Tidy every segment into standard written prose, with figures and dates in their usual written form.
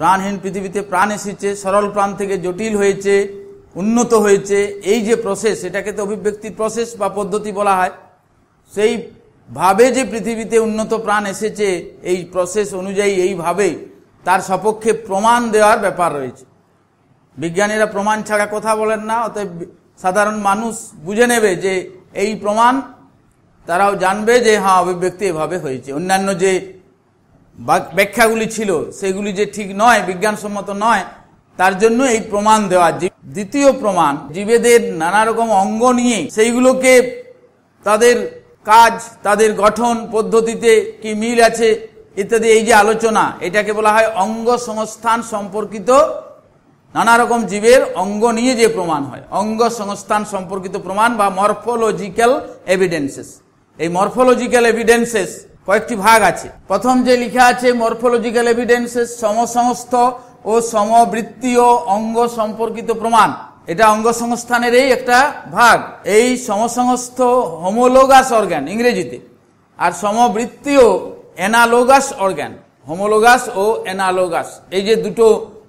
প্রাণহীন পৃথিবীতে প্রাণ এসেছে, সরল প্রাণ থেকে জটিল হয়েছে, উন্নত হয়েছে। এই যে প্রসেস, এটাকে তো অভিব্যক্তির প্রসেস বা পদ্ধতি বলা হয়। সেই ভাবে যে পৃথিবীতে উন্নত প্রাণ এসেছে, এই প্রসেস অনুযায়ী এইভাবে তার সপক্ষে প্রমাণ দেওয়ার ব্যাপার রয়েছে। বিজ্ঞানীরা প্রমাণ ছাড়া কথা বলেন না, অতএব সাধারণ মানুষ বুঝে নেবে যে এই প্রমাণ, তারাও জানবে যে হ্যাঁ অভিব্যক্তি এভাবে হয়েছে। অন্যান্য যে ব্যাখ্যাগুলি ছিল সেগুলি যে ঠিক নয়, বিজ্ঞানসম্মত নয়, তার জন্য এই প্রমাণ দেওয়া। দ্বিতীয় প্রমাণ, জীবেদের নানা রকম অঙ্গ নিয়ে সেইগুলোকে তাদের কাজ, তাদের গঠন পদ্ধতিতে কি মিল আছে ইত্যাদি, এই যে আলোচনা, এটাকে বলা হয় অঙ্গ সংস্থান সম্পর্কিত। নানা রকম জীবের অঙ্গ নিয়ে যে প্রমাণ হয়, অঙ্গ সংস্থান সম্পর্কিত প্রমাণ বা মরফোলজিক্যাল এভিডেন্সেস। এই মরফোলজিক্যাল এভিডেন্সেস কয়েকটি ভাগ আছে। প্রথম যে লেখা আছে মরফোলজিক্যাল এভিডেন্সেস, সমসমস্ত ও সমবৃত্তীয় অঙ্গ সম্পর্কিত প্রমাণ। এটা অঙ্গ সংস্থানেরই একটা ভাগ। এই সমসমস্ত হোমোলোগাস অর্গান ইংরেজিতে, আর সমবৃত্তীয় অ্যানালোগাস অর্গান। হোমোলোগাস ও অ্যানালোগাস, এই যে দুটো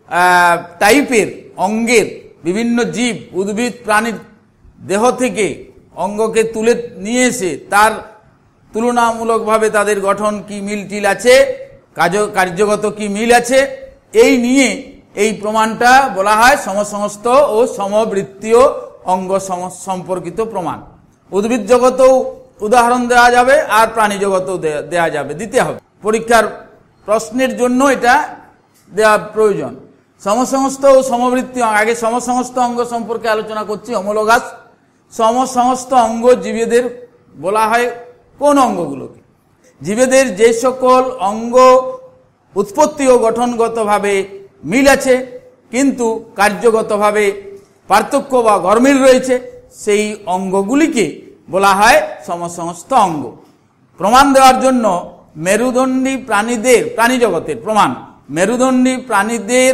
টাইপের অঙ্গের বিভিন্ন জীব, উদ্ভিদ, প্রাণীর দেহ থেকে অঙ্গকে তুলে নিয়ে এসে তার তুলনামূলকভাবে তাদের গঠন কি মিলটিল আছে, কার্যগত কি মিল আছে, এই নিয়ে এই প্রমাণটা বলা হয় সমসমস্ত ও সমবৃত্তীয় অঙ্গ সম্পর্কিত প্রমাণ। উদ্ভিদ জগতেও উদাহরণ দেওয়া যাবে আর প্রাণী জগতেও দেওয়া যাবে, দিতে হবে। পরীক্ষার প্রশ্নের জন্য এটা দেওয়া প্রয়োজন। সমসমস্ত ও সমবৃত্তীয়, আগে সমসমস্ত অঙ্গ সম্পর্কে আলোচনা করছি, হোমোলোগাস। সমসমস্ত অঙ্গ জীবেদের বলা হয় কোন অঙ্গগুলোকে? জীবেদের যে সকল অঙ্গ উৎপত্তি ও গঠনগতভাবে মিল আছে কিন্তু কার্যগতভাবে পার্থক্য বা গরমিল রয়েছে, সেই অঙ্গগুলিকে বলা হয় সমসমস্ত অঙ্গ। প্রমাণ দেওয়ার জন্য মেরুদণ্ডী প্রাণীদের, প্রাণী জগতের প্রমাণ, মেরুদণ্ডী প্রাণীদের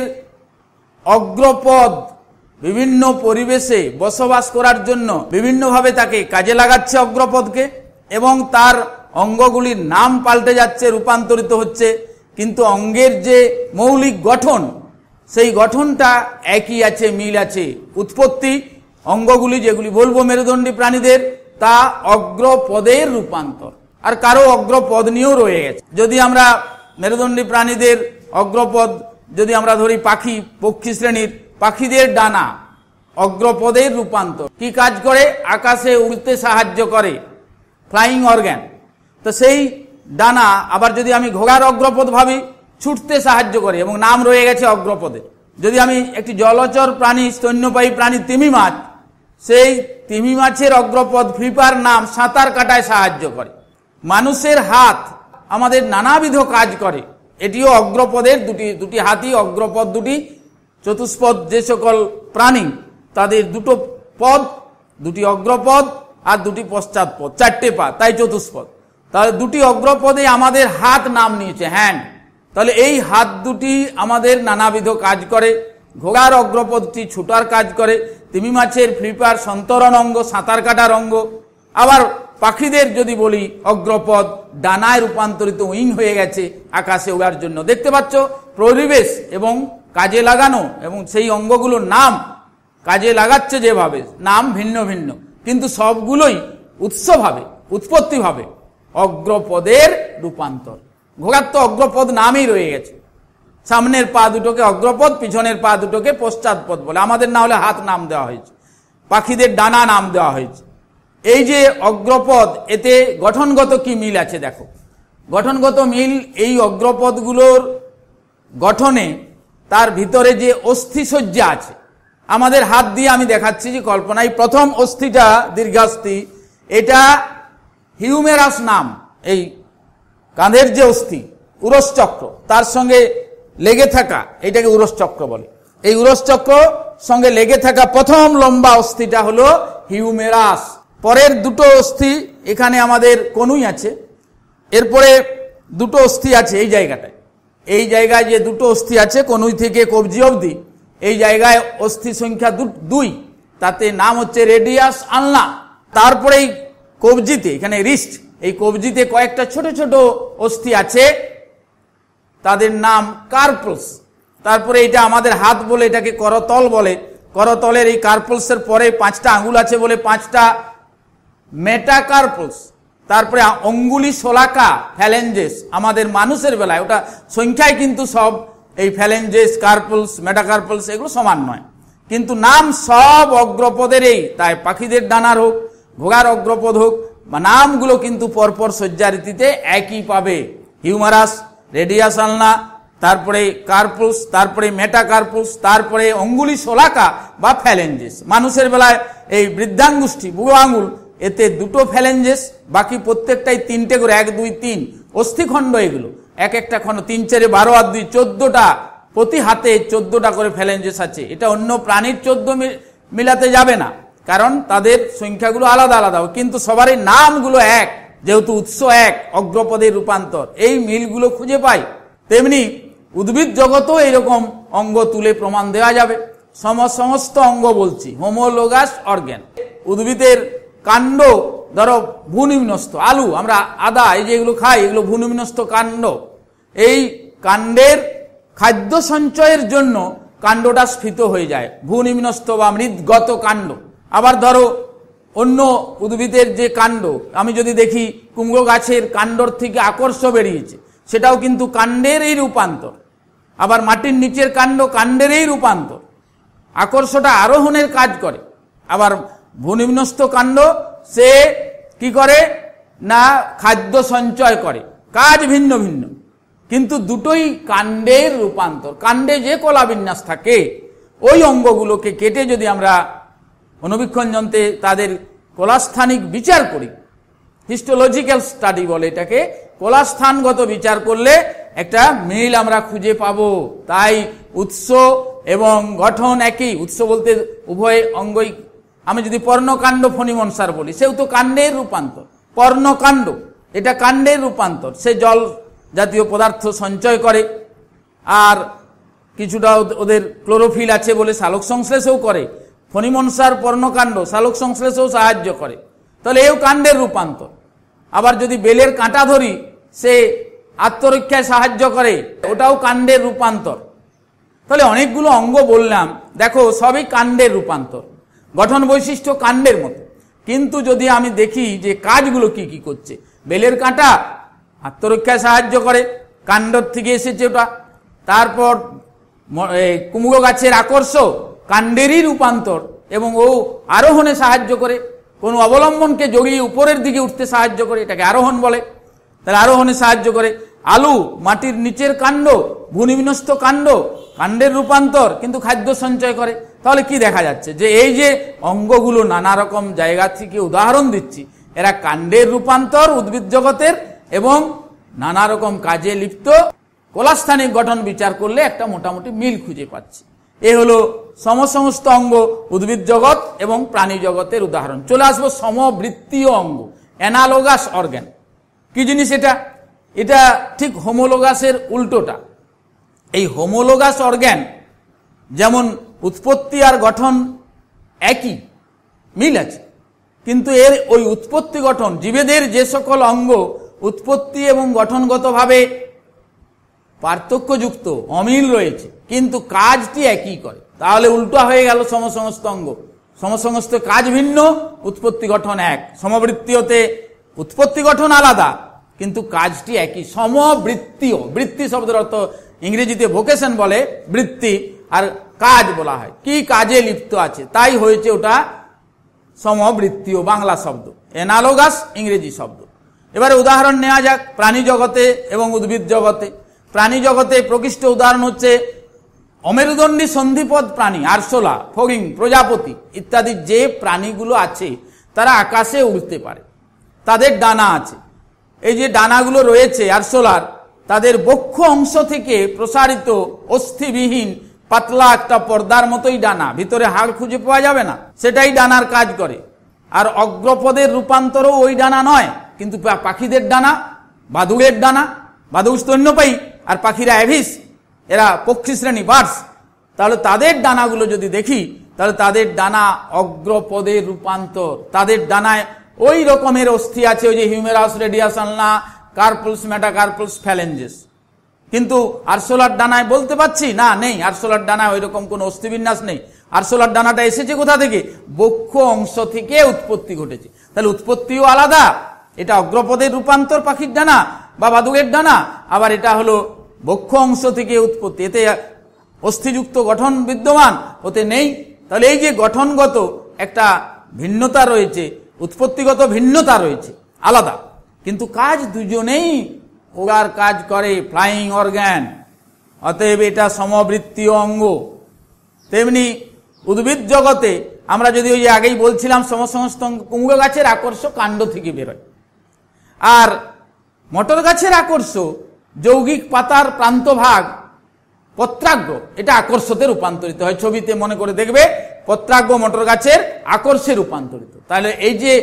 অগ্রপদ বিভিন্ন পরিবেশে বসবাস করার জন্য বিভিন্নভাবে তাকে কাজে লাগাচ্ছে অগ্রপদকে, এবং তার অঙ্গগুলির নাম পাল্টে যাচ্ছে, রূপান্তরিত হচ্ছে, কিন্তু অঙ্গের যে মৌলিক গঠন, সেই গঠনটা একই আছে, মিল আছে। উৎপত্তি অঙ্গগুলি যেগুলি বলবো মেরুদণ্ডী প্রাণীদের, তা অগ্রপদের রূপান্তর। আর কারো অগ্রপদ নিয়েও রয়ে গেছে। যদি আমরা মেরুদণ্ডী প্রাণীদের অগ্রপদ যদি আমরা ধরি, পক্ষী শ্রেণীর পাখিদের ডানা অগ্রপদের রূপান্তর। কি কাজ করে? আকাশে উড়তে সাহায্য করে, ফ্লাইং অর্গান। তো সেই ডানা আবার যদি আমি ঘোড়ার অগ্রপদ ভাবি, ছুটতে সাহায্য করে এবং নাম রয়ে গেছে অগ্রপদে। যদি আমি একটি জলচর প্রাণী, স্তন্যপায়ী প্রাণী তিমি মাছ, সেই তিমি মাছের অগ্রপদ ফ্লিপার নাম সাঁতার কাটায় সাহায্য করে। মানুষের হাত আমাদের নানাবিধ কাজ করে, এটিও অগ্রপদের দুটি হাতই অগ্রপদ, দুটি চতুষ্পদ যে সকল প্রাণী তাদের দুটো পদ, দুটি অগ্রপদ আর দুটি পশ্চাৎপদ, চারটে পা, তাই চতুষ্পদ। তাহলে দুটি অগ্রপদে আমাদের হাত নাম নিয়েছে, হ্যান্ড। তাহলে এই হাত দুটি আমাদের নানাবিধ কাজ করে। ঘোড়ার অগ্রপদটি ছুটার কাজ করে, তিমি মাছের ফ্লিপার সন্তরণ অঙ্গ, সাঁতার কাটার অঙ্গ। আবার পাখিদের যদি বলি, অগ্রপদ ডানায় রূপান্তরিত, উইং হয়ে গেছে আকাশে ওড়ার জন্য। দেখতে পাচ্ছ পরিবেশ এবং কাজে লাগানো, এবং সেই অঙ্গগুলোর নাম কাজে লাগাচ্ছে যেভাবে, নাম ভিন্ন ভিন্ন, কিন্তু সবগুলোই উৎসভাবে, উৎপত্তিভাবে অগ্রপদের রূপান্তর। ঘোড়ার তো অগ্রপদ নামই রয়ে গেছে, সামনের পা দুটোকে অগ্রপদ, পিছনের পা দুটোকে পশ্চাৎপদ বলে। আমাদের না হলে হাত নাম দেওয়া হয়েছে, পাখিদের ডানা নাম দেওয়া হয়েছে। এই যে অগ্রপদ, এতে গঠনগত কি মিল আছে দেখো। গঠনগত মিল, এই অগ্রপদগুলোর গঠনে তার ভিতরে যে অস্থিসজ্জা আছে, আমাদের হাত দিয়ে আমি দেখাচ্ছি যে কল্পনায়, প্রথম অস্থিটা দীর্ঘাস্থি, এটা হিউমেরাস নাম। এই কাঁধের যে অস্থি, উরস চক্র, তার সঙ্গে লেগে থাকা, এটাকে উরস চক্র বলে। এই উরস চক্র সঙ্গে লেগে থাকা প্রথম লম্বা অস্থিটা হলো হিউমেরাস। পরের দুটো অস্থি এখানে আমাদের কনুই আছে, এরপরে দুটো অস্থি আছে এই জায়গাটায়। এই জায়গায় যে দুটো অস্থি আছে, কনুই থেকে কবজি অবধি, এই জায়গায় অস্থি সংখ্যা 2, তাতে নাম হচ্ছে রেডিয়াস আলনা। তারপরে এই কবজিতে, এখানে রিস্ট, এই কবজিতে কয়েকটা ছোট ছোট অস্থি আছে, তাদের নাম কার্পস। তারপরে এটা আমাদের হাত বলে, এটাকে করতল বলে। করতলের এই কার্পলসের পরে 5টা আঙ্গুল আছে বলে 5টা মেটাকার্পলস। তারপরে অঙ্গুলি শোলাকা ফ্যালেঞ্জেস, আমাদের মানুষের বেলায় ওটা সংখ্যায় কিন্তু সব এই ফ্যালেঞ্জেস, কার্পলস, মেটাকার্পলস এগুলো সমান নয়, কিন্তু নাম সব অগ্রপদেরই। তাই পাখিদের ডানার হোক, ঘোড়ার অগ্রপদ হোক, বা নামগুলো কিন্তু পরপর সজ্জারীতিতে একই পাবে। হিউমারাস, রেডিয়াস আলনা, তারপরে কার্পলস, তারপরে মেটাকার্পলস, তারপরে অঙ্গুলি শোলাকা বা ফ্যালেঞ্জেস। মানুষের বেলায় এই বৃদ্ধাঙ্গুষ্ঠী, বুড়ো আঙুল, এতে 2টো ফ্যালেঞ্জেস, বাকি প্রত্যেকটাই 3টে করে, 1 2 3 অস্থিখণ্ড। এগুলো এক একটা খণ্ড, 3 4 12 আর 2 14টা, প্রতি হাতে 14টা করে ফ্যালেঞ্জেস আছে। এটা অন্য প্রাণীর 14 মিলাতে যাবে না, কারণ তাদের সংখ্যাগুলো আলাদা আলাদা, কিন্তু সবারই নামগুলো এক, যেহেতু উৎস এক, অগ্রপদের রূপান্তর, এই মিলগুলো খুঁজে পাই। তেমনি উদ্ভিদ জগতেও এইরকম অঙ্গ তুলে প্রমাণ দেওয়া যাবে। সমস্ত অঙ্গ বলছি, হোমোলোগাস অর্গ্যান। উদ্ভিদের কাণ্ড ধরো ভূনিম্নস্থ, আলু, আমরা আদা, এই যে এগুলো খাই, এগুলো ভূনিম্নস্থ কাণ্ড। এই কাণ্ডের খাদ্য সঞ্চয়ের জন্য কাণ্ডটা স্ফীত হয়ে যায়, ভূনিম্নস্থ বা মৃদগত কাণ্ড। আবার ধরো অন্য উদ্ভিদের যে কাণ্ড, আমি যদি দেখি কুমড়ো গাছের কাণ্ডর থেকে আকর্ষ বেরিয়েছে, সেটাও কিন্তু কাণ্ডেরই রূপান্তর। আবার মাটির নিচের কাণ্ড, কাণ্ডেরই রূপান্তর। আকর্ষটা আরোহণের কাজ করে। আবার ভূনিম্নস্থ কাণ্ড সে কি করে না খাদ্য সঞ্চয় করে, কাজ ভিন্ন ভিন্ন, কিন্তু দুটোই কাণ্ডের রূপান্তর। কাণ্ডে যে কলা বিন্যাস থাকে, ওই অঙ্গগুলোকে কেটে যদি আমরা অনুবীক্ষণ যন্ত্রে তাদের কলাস্থানিক বিচার করি, হিস্টোলজিক্যাল স্টাডি বলে এটাকে, কলাস্থানগত বিচার করলে একটা মিল আমরা খুঁজে পাবো। তাই উৎস এবং গঠন একই। উৎস বলতে উভয় অঙ্গই। আমি যদি পর্ণকাণ্ড ফণিমনসার বলি, সেও তো কাণ্ডের রূপান্তর। পর্ণকাণ্ড এটা কাণ্ডের রূপান্তর, সে জল জাতীয় পদার্থ সঞ্চয় করে, আর কিছুটা ওদের ক্লোরোফিল আছে বলে সালোক সংশ্লেষও করে। ফণিমনসার পর্ণকাণ্ড সালোক সংশ্লেষও সাহায্য করে, তাহলে এও কাণ্ডের রূপান্তর। আবার যদি বেলের কাঁটা ধরি, সে আত্মরক্ষায় সাহায্য করে, ওটাও কাণ্ডের রূপান্তর। তাহলে অনেকগুলো অঙ্গ বললাম, দেখো সবই কাণ্ডের রূপান্তর, গঠন বৈশিষ্ট্য কাণ্ডের মতো। কিন্তু যদি আমি দেখি যে কাজগুলো কি কি করছে, বেলের কাঁটা আত্মরক্ষায় সাহায্য করে, কাণ্ডর থেকে এসেছে ওটা। তারপর কুমড়ো গাছের আকর্ষ, কাণ্ডেরই রূপান্তর, এবং ও আরোহণে সাহায্য করে, কোনো অবলম্বনকে জড়িয়ে উপরের দিকে উঠতে সাহায্য করে, এটাকে আরোহণ বলে। তাহলে আরোহণে সাহায্য করে। আলু মাটির নিচের কাণ্ড, ভূনিম্নস্থ কাণ্ড, কাণ্ডের রূপান্তর, কিন্তু খাদ্য সঞ্চয় করে। তাহলে কি দেখা যাচ্ছে যে এই যে অঙ্গগুলো নানা রকম জায়গা থেকে উদাহরণ দিচ্ছি, এরা কাণ্ডের রূপান্তর উদ্ভিদ জগতের এবং নানা রকম কাজে লিপ্ত। কলাস্থানিক গঠন বিচার করলে একটা মোটামুটি মিল খুঁজে পাচ্ছি। এ হলো সমস্ত অঙ্গ উদ্ভিদ জগৎ এবং প্রাণী জগতের উদাহরণ। চলে আসবো সমবৃত্তীয় অঙ্গ, অ্যানালোগাস অর্গ্যান। কি জিনিস এটা? এটা ঠিক হোমোলোগাসের উল্টোটা। এই হোমোলোগাস অর্গ্যান যেমন উৎপত্তি আর গঠন একই, মিল আছে, কিন্তু এর ওই উৎপত্তি গঠন, জীবেদের যে সকল অঙ্গ উৎপত্তি এবং গঠনগতভাবে পার্থক্যযুক্ত, অমিল রয়েছে, কিন্তু কাজটি একই করে। তাহলে উল্টো হয়ে গেল সমস্ত অঙ্গ। সমস্ত কাজ ভিন্ন, উৎপত্তি গঠন এক। সমবৃত্তীয়তে উৎপত্তি গঠন আলাদা, কিন্তু কাজটি একই। সমবৃত্তীয়, বৃত্তি শব্দের অর্থ ইংরেজিতে ভোকেশন বলে, বৃত্তি, আর কাজ বলা হয় কি কাজে লিপ্ত আছে, তাই হয়েছে ওটা সমবৃত্তীয় বাংলা শব্দ, অ্যানালোগাস ইংরেজি শব্দ। এবারে উদাহরণ নেওয়া যাক প্রাণী জগতে এবং উদ্ভিদ জগতে। প্রাণী জগতে প্রকৃষ্ট উদাহরণ হচ্ছে অমেরুদণ্ডী সন্ধিপদ প্রাণী, আরশোলা, ফড়িং, প্রজাপতি ইত্যাদি যে প্রাণীগুলো আছে তারা আকাশে উড়তে পারে, তাদের ডানা আছে। এই যে ডানাগুলো রয়েছে আরশোলার, তাদের বক্ষ অংশ থেকে প্রসারিত অস্থিবিহীন পাতলা একটা পর্দার মতোই ডানা, ভিতরে হাড় খুঁজে পাওয়া যাবে না, সেটাই ডানার কাজ করে। আর অগ্রপদের রূপান্তরও ওই ডানা নয়, কিন্তু পাখিদের ডানা, বাদুড়ের ডানা, বাদুড় স্তন্যপায়ী, আর পাখিরা অ্যাভিস, এরা পক্ষী শ্রেণী, বার্ডস। তাহলে তাদের ডানাগুলো যদি দেখি, তাহলে তাদের ডানা অগ্রপদের রূপান্তর। তাদের ডানায় ওই রকমের অস্থি আছে, ওই যে হিউমেরাস, রেডিয়াস আলনা, কার্পলস, মেটাকার্পলস, ফ্যালেঞ্জেস, কিন্তু আরশোলার ডানায় বলতে পারছি না, নেই। আরশোলার ডানায় ওই রকম কোনো অস্থিবিন্যাস নেই। আরশোলার ডানাটা এসেছে কোথা থেকে? বক্ষ অংশ থেকে উৎপত্তি ঘটেছে। তাহলে উৎপত্তিও আলাদা। এটা অগ্রপদের রূপান্তর পাখির ডানা বা বাদুড়ের ডানা, আবার এটা হলো বক্ষ অংশ থেকে উৎপত্তি। এতে অস্থিযুক্ত গঠন বিদ্যমান, ওতে নেই। তাহলে এই যে গঠনগত একটা ভিন্নতা রয়েছে, উৎপত্তিগত ভিন্নতা রয়েছে, আলাদা, কিন্তু কাজ দুজনেই ওগার কাজ করে, ফ্লাইং অর্গ্যান। অতএব এটা সমবৃত্তীয় অঙ্গ। তেমনি উদ্ভিদ জগতে আমরা যদি ওই আগেই বলছিলাম সমসমস্ত কুমড়ো গাছের আকর্ষ কাণ্ড থেকে বেরোয়, আর মটর গাছের আকর্ষ যৌগিক পাতার প্রান্তভাগ পত্রাগ্র, এটা আকর্ষতে রূপান্তরিত হয়। ছবিতে মনে করে দেখবে পত্রাগ্র মটর গাছের আকর্ষে রূপান্তরিত। তাহলে এই যে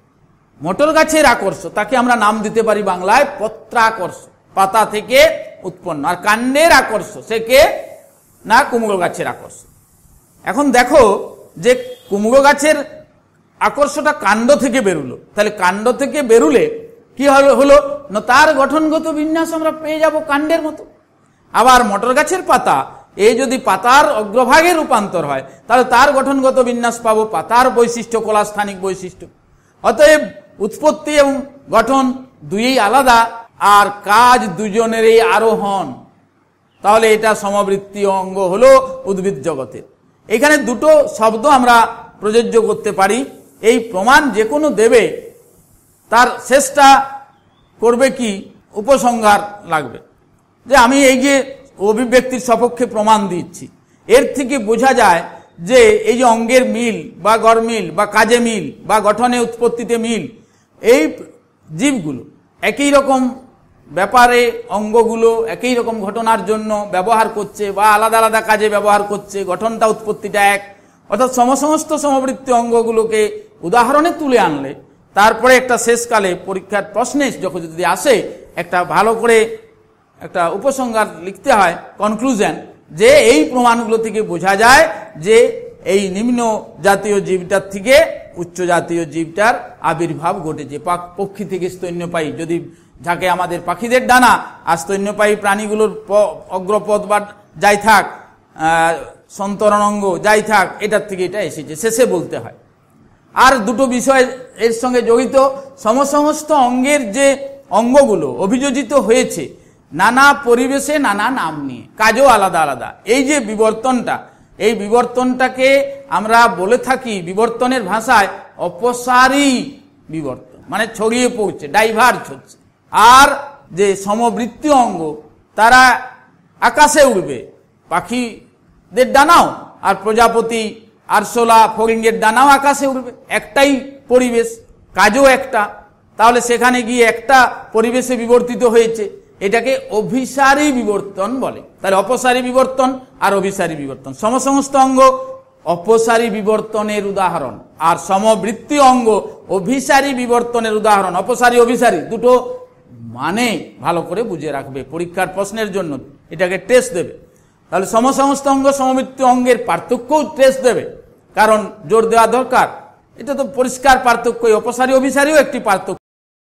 মটর গাছের আকর্ষ, তাকে আমরা নাম দিতে পারি বাংলায় পত্রাকর্ষ, পাতা থেকে উৎপন্ন। আর কাণ্ডের আকর্ষ সে কে না, কুমড়ো গাছের আকর্ষ। এখন দেখো যে কুমড়ো গাছের আকর্ষটা কাণ্ড থেকে বেরুলো, তাহলে কাণ্ড থেকে বেরুলে কি হলো না, তার গঠনগত বিন্যাস আমরা পেয়ে যাব কাণ্ডের মতো। আবার মটর গাছের পাতা, এই যদি পাতার অগ্রভাগে রূপান্তর হয় তাহলে তার গঠনগত বিন্যাস পাবো পাতার বৈশিষ্ট্য, কলাস্থানিক বৈশিষ্ট্য। অতএব উৎপত্তি এবং গঠন দুইই আলাদা, আর কাজ দুজনেরই আরোহণ। তাহলে এটা সমবৃত্তীয় অঙ্গ হলো উদ্ভিদ জগতের। এখানে দুটো শব্দ আমরা প্রযোজ্য করতে পারি। এই প্রমাণ যে কোনো দেবে, তার শেষটা করবে কি, উপসংহার লাগবে। যে আমি এই যে অভিব্যক্তির সপক্ষে প্রমাণ দিচ্ছি, এর থেকে বোঝা যায় যে এই যে অঙ্গের মিল বা গড়মিল বা কাজে মিল বা গঠনে উৎপত্তিতে মিল, এই জীবগুলো একই রকম ব্যাপারে অঙ্গগুলো একই রকম ঘটনার জন্য ব্যবহার করছে বা আলাদা আলাদা কাজে ব্যবহার করছে, গঠনটা উৎপত্তিটা এক। অর্থাৎ সমস্ত সমবৃত্তি অঙ্গগুলোকে উদাহরণে তুলে আনলে তারপরে একটা শেষকালে পরীক্ষার প্রশ্নে যখন যদি আসে, একটা ভালো করে একটা উপসংহার লিখতে হয়, কনক্লুশন, যে এই প্রমাণগুলো থেকে বোঝা যায় যে এই নিম্ন জাতীয় জীবটার থেকে উচ্চ জাতীয় জীবটার আবির্ভাব ঘটেছে। পক্ষী থেকে স্তন্যপায়ী, যদি যাকে আমাদের পাখিদের ডানা, আর স্তন্যপায়ী প্রাণীগুলোর অগ্রপদ বা যাই থাক, সন্তরণ অঙ্গ যাই থাক, এটার থেকে এটা এসেছে, শেষে বলতে হয়। আর দুটো বিষয় এর সঙ্গে জড়িত, সমস্ত অঙ্গের যে অঙ্গগুলো অভিযোজিত হয়েছে নানা পরিবেশে নানা নাম নিয়ে, কাজও আলাদা আলাদা। এই যে বিবর্তনটা, এই বিবর্তনটাকে আমরা বলে থাকি বিবর্তনের ভাষায় অপসারী বিবর্তন, মানে ছড়িয়ে পড়ছে, ডাইভার্জ হচ্ছে। আর যে সমবৃত্তি অঙ্গ, তারা আকাশে উড়বে, পাখিদের ডানাও, আর প্রজাপতি, আরশোলা, ফড়িংয়ের ডানাও আকাশে উড়বে, একটাই পরিবেশ, কাজও একটা। তাহলে সেখানে গিয়ে একটা পরিবেশে বিবর্তিত হয়েছে, এটাকে অভিসারী বিবর্তন বলে। তাহলে অপসারী বিবর্তন আর অভিসারী বিবর্তন, সমস্ত অঙ্গ অপসারী বিবর্তনের উদাহরণ, আর সমবৃত্তি অঙ্গ অভিসারী বিবর্তনের উদাহরণ। অপসারী অভিসারী দুটো মানে ভালো করে বুঝে রাখবে, পরীক্ষার প্রশ্নের জন্য এটাকে টেস্ট দেবে। তাহলে সমস্ত অঙ্গ সমবৃত্তি অঙ্গের পার্থক্যও টেস্ট দেবে, কারণ জোর দেওয়া দরকার। এটা তো পরিষ্কার পার্থক্য, অপসারী অভিসারীও একটি পার্থক্য।